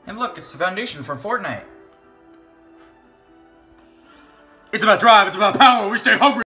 And look, it's the foundation from Fortnite. It's about drive, it's about power, we stay hungry.